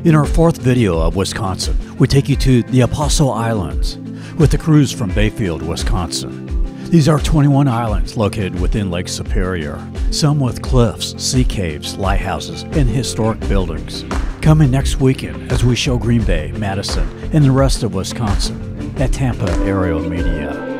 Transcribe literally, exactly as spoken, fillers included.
In our fourth video of Wisconsin, we take you to the Apostle Islands with a cruise from Bayfield, Wisconsin. These are twenty-one islands located within Lake Superior, some with cliffs, sea caves, lighthouses, and historic buildings. Come in next weekend as we show Green Bay, Madison, and the rest of Wisconsin at Tampa Aerial Media.